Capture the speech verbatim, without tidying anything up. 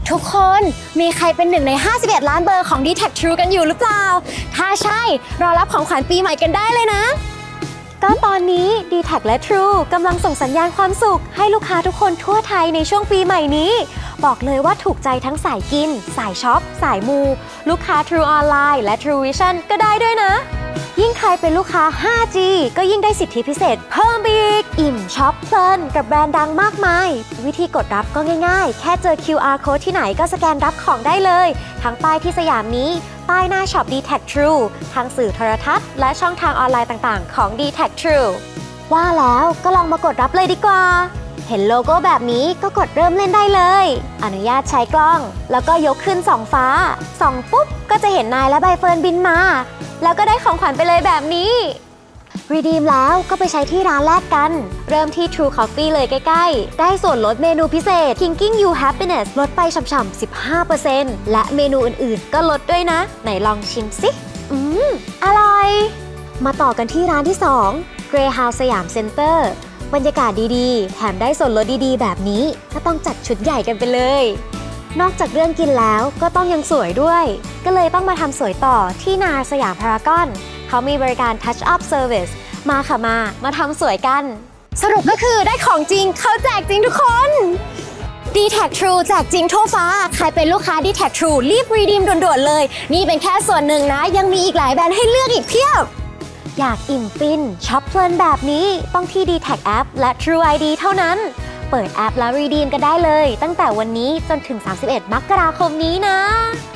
ทุกคนมีใครเป็นหนึ่งในห้าสิบเอ็ดล้านเบอร์ของ ดี แท็ก True กันอยู่หรือเปล่าถ้าใช่รอรับของขวัญปีใหม่กันได้เลยนะก็ตอนนี้ ดี แท็ก และ True กำลังส่งสัญญาณความสุขให้ลูกค้าทุกคนทั่วไทยในช่วงปีใหม่นี้บอกเลยว่าถูกใจทั้งสายกินสายช็อปสายมูลูกค้า True ออนไลน์และ True Vision ก็ได้ด้วยนะยิ่งใครเป็นลูกค้า ห้าจี ก็ยิ่งได้สิทธิพิเศษเพิ่มอีกอิ่มช็อปเพลินกับแบรนด์ดังมากมายวิธีกดรับก็ง่ายๆแค่เจอ คิว อาร์ Code ที่ไหนก็สแกนรับของได้เลยทั้งป้ายที่สยามนี้ป้ายหน้าช็อป ดี แท็ก True ทางสื่อโทรทัศน์และช่องทางออนไลน์ต่างๆของ ดี แท็ก True ว่าแล้วก็ลองมากดรับเลยดีกว่าเห็นโลโก้แบบนี้ก็กดเริ่มเล่นได้เลยอนุญาตใช้กล้องแล้วก็ยกขึ้นส่องฟ้าส่องปุ๊บก็จะเห็นนายและใบเฟิร์นบินมาแล้วก็ได้ของขวัญไปเลยแบบนี้ Redeem แล้วก็ไปใช้ที่ร้านแรกกันเริ่มที่ True Coffee เลยใกล้ๆได้ส่วนลดเมนูพิเศษ Thinking You Happiness ลดไปฉ่ำๆ สิบห้าเปอร์เซ็นต์ และเมนูอื่นๆก็ลดด้วยนะไหนลองชิมสิอืมอร่อยมาต่อกันที่ร้านที่สอง Greyhound สยามเซ็นเตอร์บรรยากาศดีๆแถมได้ส่วนลดดีๆแบบนี้ก็ต้องจัดชุดใหญ่กันไปเลยนอกจากเรื่องกินแล้วก็ต้องยังสวยด้วยก็เลยต้องมาทำสวยต่อที่นาสยามพารากอนเขามีบริการ Touch Up Service มาค่ะมามาทำสวยกันสรุปก็คือได้ของจริงเขาแจกจริงทุกคน ดี แท็ก True แจกจริงทั่วฟ้าใครเป็นลูกค้า ดี แท็ก True รีบ Redeem ด่วนๆเลยนี่เป็นแค่ส่วนหนึ่งนะยังมีอีกหลายแบรนด์ให้เลือกอีกเพียบอยากอิ่มฟินช็อปเพลินแบบนี้ต้องที่ ดี แท็ก App และ True ไอ ดี เท่านั้นเปิดแอปแล้ว Redeem กันได้เลยตั้งแต่วันนี้จนถึง สามสิบเอ็ด มกราคมนี้นะ